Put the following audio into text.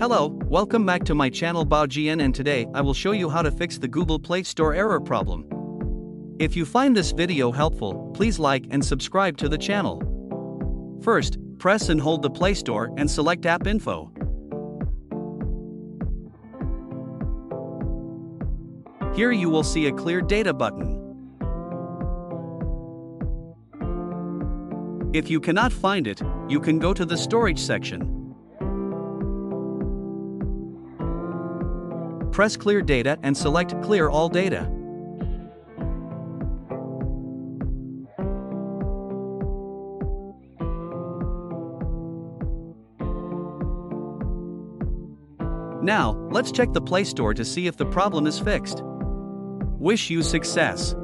Hello, welcome back to my channel Baojian, and today I will show you how to fix the Google Play Store error problem. If you find this video helpful, please like and subscribe to the channel. First, press and hold the Play Store and select App Info. Here you will see a Clear Data button. If you cannot find it, you can go to the Storage section. Press Clear Data and select Clear All Data. Now, let's check the Play Store to see if the problem is fixed. Wish you success!